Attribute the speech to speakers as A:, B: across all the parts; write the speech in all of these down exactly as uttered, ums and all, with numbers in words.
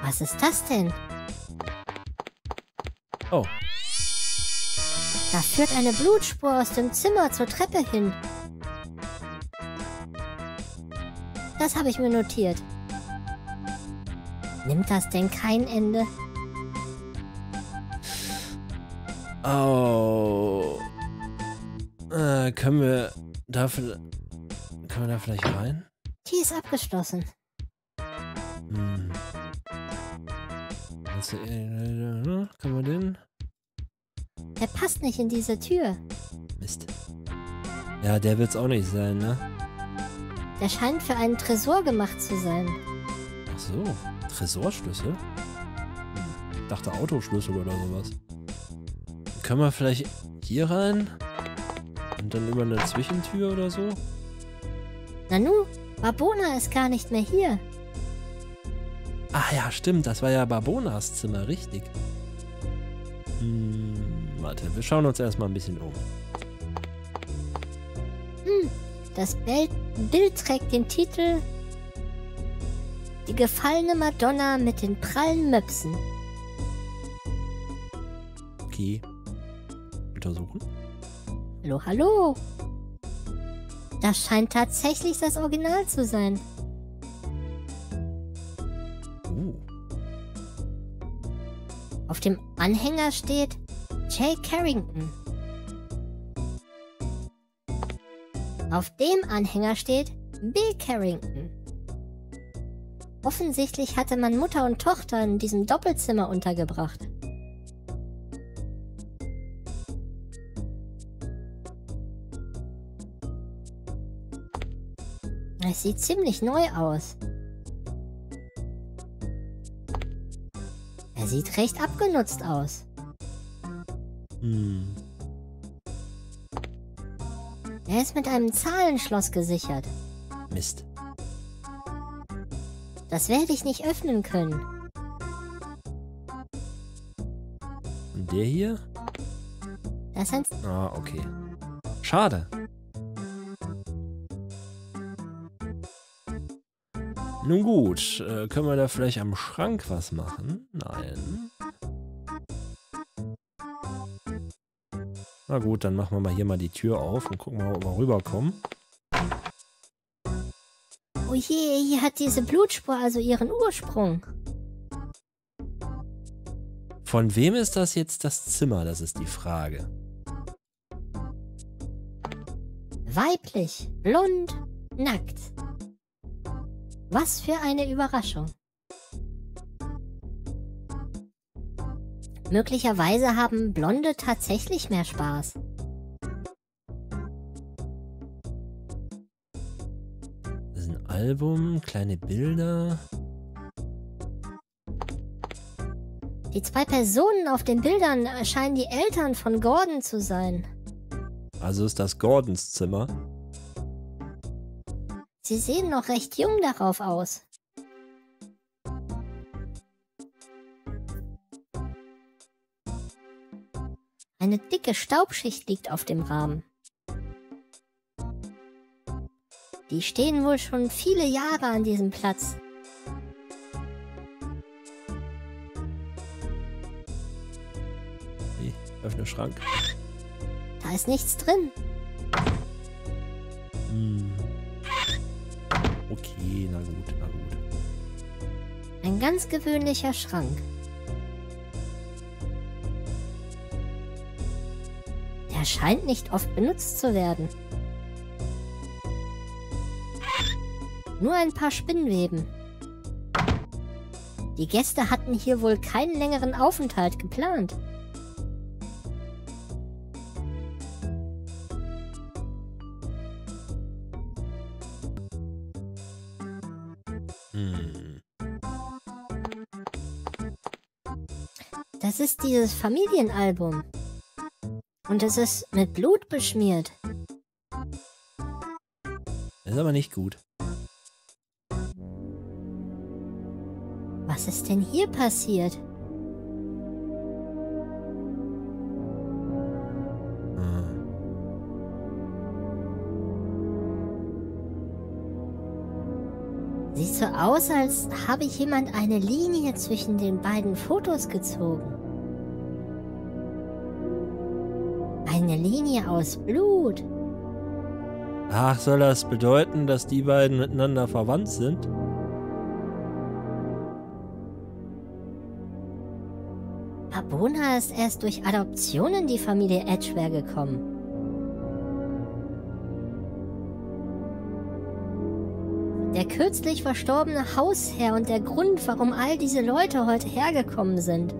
A: Was ist das denn?
B: Oh.
A: Da führt eine Blutspur aus dem Zimmer zur Treppe hin. Das habe ich mir notiert. Nimmt das denn kein Ende?
B: Oh. Äh, können wir da vielleicht... Können wir da vielleicht rein?
A: Die ist abgeschlossen.
B: Hm. Was, äh, können wir den?
A: Der passt nicht in diese Tür.
B: Mist. Ja, der wird's auch nicht sein, ne?
A: Der scheint für einen Tresor gemacht zu sein.
B: Ach so. Tresorschlüssel? Hm. Ich dachte Autoschlüssel oder sowas. Können wir vielleicht hier rein? Und dann über eine Zwischentür oder so?
A: Nanu, Babona ist gar nicht mehr hier.
B: Ah ja, stimmt. Das war ja Babonas Zimmer, richtig. Hm, warte, wir schauen uns erstmal ein bisschen um.
A: Hm, das Bild, Bild trägt den Titel Die gefallene Madonna mit den prallen Möpsen.
B: Okay. Untersuchen.
A: Hallo, hallo. Das scheint tatsächlich das Original zu sein.
B: Uh.
A: Auf dem Anhänger steht Jay Carrington. Auf dem Anhänger steht Bill Carrington. Offensichtlich hatte man Mutter und Tochter in diesem Doppelzimmer untergebracht. Es sieht ziemlich neu aus. Er sieht recht abgenutzt aus.
B: Hm.
A: Er ist mit einem Zahlenschloss gesichert.
B: Mist.
A: Das werde ich nicht öffnen können.
B: Und der hier?
A: Das ist ein...
B: Ah, okay. Schade. Nun gut, äh, können wir da vielleicht am Schrank was machen? Nein. Na gut, dann machen wir mal hier mal die Tür auf und gucken mal, ob wir rüberkommen.
A: Oh je, hier hat diese Blutspur also ihren Ursprung.
B: Von wem ist das jetzt das Zimmer? Das ist die Frage.
A: Weiblich, blond, nackt. Was für eine Überraschung. Möglicherweise haben Blonde tatsächlich mehr Spaß.
B: Das ist ein Album, kleine Bilder.
A: Die zwei Personen auf den Bildern scheinen die Eltern von Gordon zu sein.
B: Also ist das Gordons Zimmer.
A: Sie sehen noch recht jung darauf aus. Eine dicke Staubschicht liegt auf dem Rahmen. Die stehen wohl schon viele Jahre an diesem Platz.
B: Hey, öffne Schrank.
A: Da ist nichts drin.
B: Hm. Okay, na gut, na gut.
A: Ein ganz gewöhnlicher Schrank. Der scheint nicht oft benutzt zu werden. Nur ein paar Spinnweben. Die Gäste hatten hier wohl keinen längeren Aufenthalt geplant.
B: Hm.
A: Das ist dieses Familienalbum. Und es ist mit Blut beschmiert.
B: Das ist aber nicht gut.
A: Was ist denn hier passiert?
B: Hm.
A: Sieht so aus, als habe jemand eine Linie zwischen den beiden Fotos gezogen. Eine Linie aus Blut.
B: Ach, soll das bedeuten, dass die beiden miteinander verwandt sind?
A: Barbona ist erst durch Adoption in die Familie Edgware gekommen. Der kürzlich verstorbene Hausherr und der Grund, warum all diese Leute heute hergekommen sind.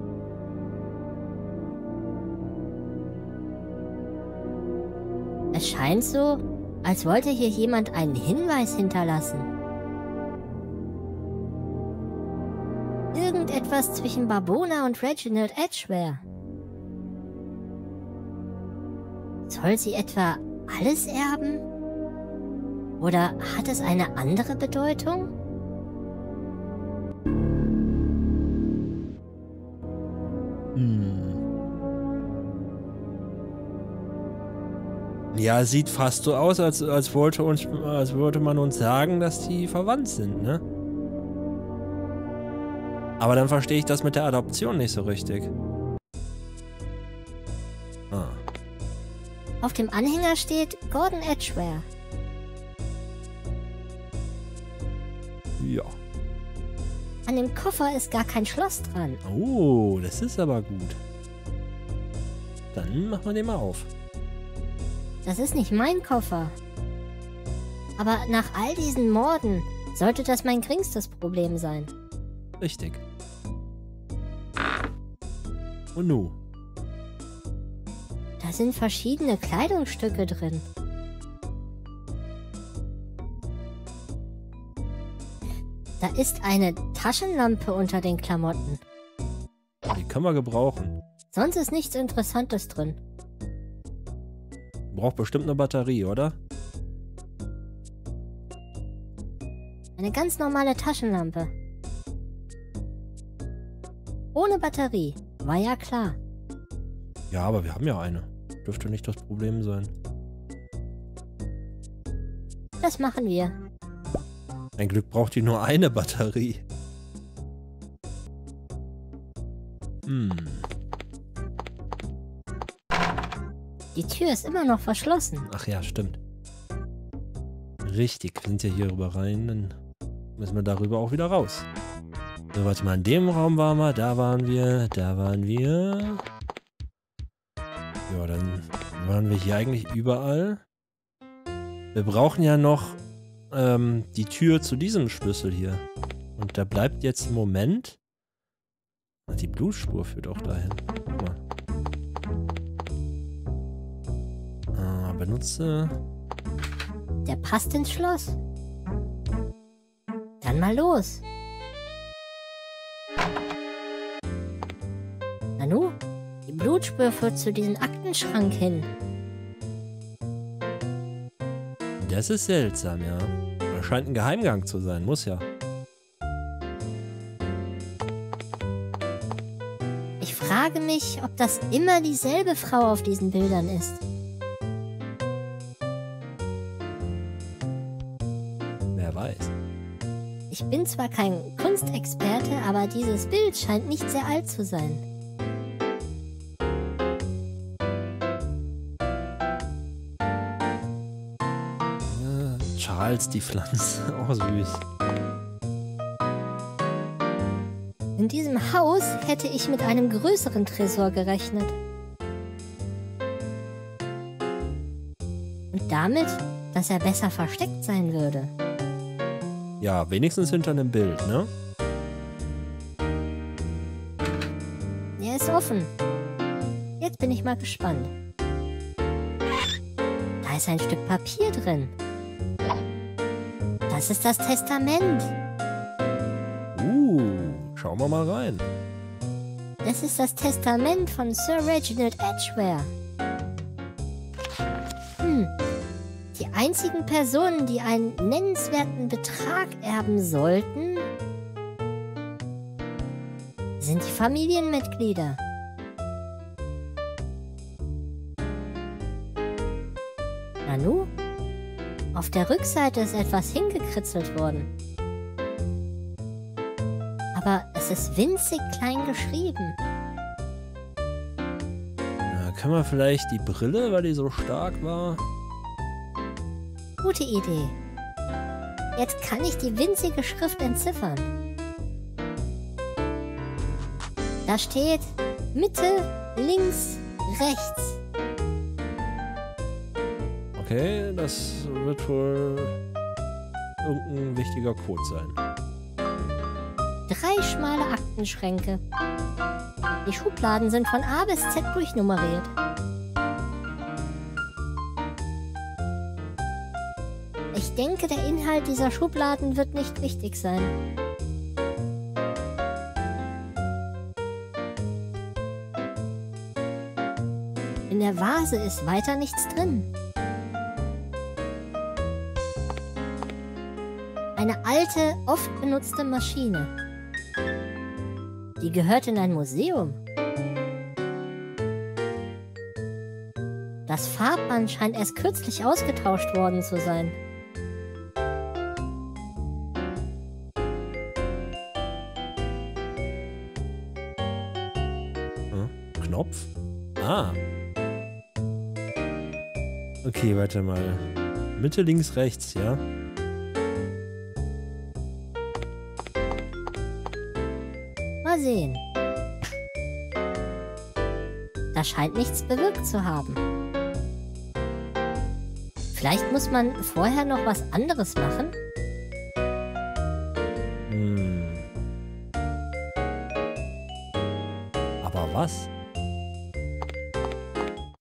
A: Es scheint so, als wollte hier jemand einen Hinweis hinterlassen. Irgendetwas zwischen Barbona und Reginald Edgware. Soll sie etwa alles erben? Oder hat es eine andere Bedeutung?
B: Hm. Ja, sieht fast so aus, als, als, wollte uns, als wollte man uns sagen, dass die verwandt sind, ne? Aber dann verstehe ich das mit der Adoption nicht so richtig. Ah.
A: Auf dem Anhänger steht Gordon Edgware.
B: Ja.
A: An dem Koffer ist gar kein Schloss dran.
B: Oh, das ist aber gut. Dann machen wir den mal auf.
A: Das ist nicht mein Koffer. Aber nach all diesen Morden sollte das mein geringstes Problem sein.
B: Richtig. Und nu?
A: Da sind verschiedene Kleidungsstücke drin. Da ist eine Taschenlampe unter den Klamotten.
B: Die können wir gebrauchen.
A: Sonst ist nichts Interessantes drin.
B: Braucht bestimmt eine Batterie, oder?
A: Eine ganz normale Taschenlampe. Ohne Batterie, war ja klar.
B: Ja, aber wir haben ja eine. Dürfte nicht das Problem sein.
A: Das machen wir.
B: Ein Glück braucht die nur eine Batterie. Hm.
A: Die Tür ist immer noch verschlossen.
B: Ach ja, stimmt. Richtig, wir sind ja hier rüber rein, dann müssen wir darüber auch wieder raus. So, warte mal, in dem Raum waren wir, da waren wir, da waren wir. Ja, dann waren wir hier eigentlich überall. Wir brauchen ja noch ähm, die Tür zu diesem Schlüssel hier. Und da bleibt jetzt im Moment... Die Blutspur führt auch dahin. Guck mal. Ah, benutze...
A: Der passt ins Schloss. Dann mal los. Nanu, die Blutspur führt zu diesem Aktenschrank hin.
B: Das ist seltsam, ja. Das scheint ein Geheimgang zu sein, muss ja.
A: Ich frage mich, ob das immer dieselbe Frau auf diesen Bildern ist.
B: Wer weiß.
A: Ich bin zwar kein Kunstexperte, aber dieses Bild scheint nicht sehr alt zu sein.
B: Äh, Charles, die Pflanze. Oh, süß.
A: In diesem Haus hätte ich mit einem größeren Tresor gerechnet. Und damit, dass er besser versteckt sein würde.
B: Ja, wenigstens hinter einem Bild, ne?
A: Er ist offen. Jetzt bin ich mal gespannt. Da ist ein Stück Papier drin. Das ist das Testament.
B: Uh, schauen wir mal rein.
A: Das ist das Testament von Sir Reginald Edgware. Hm. Die einzigen Personen, die einen nennenswerten Betrag erben sollten, sind die Familienmitglieder. Nanu? Auf der Rückseite ist etwas hingekritzelt worden. Aber es ist winzig klein geschrieben.
B: Na, können wir vielleicht die Brille, weil die so stark war?
A: Gute Idee. Jetzt kann ich die winzige Schrift entziffern. Da steht Mitte, links, rechts.
B: Okay, das wird wohl irgendein wichtiger Code sein.
A: Drei schmale Aktenschränke. Die Schubladen sind von A bis Z durchnummeriert. Ich denke, der Inhalt dieser Schubladen wird nicht wichtig sein. In der Vase ist weiter nichts drin. Eine alte, oft benutzte Maschine. Die gehört in ein Museum. Das Farbband scheint erst kürzlich ausgetauscht worden zu sein.
B: Hm? Knopf? Ah. Okay, warte mal. Mitte, links, rechts, ja?
A: Mal sehen. Das scheint nichts bewirkt zu haben. Vielleicht muss man vorher noch was anderes machen?
B: Hm. Aber was?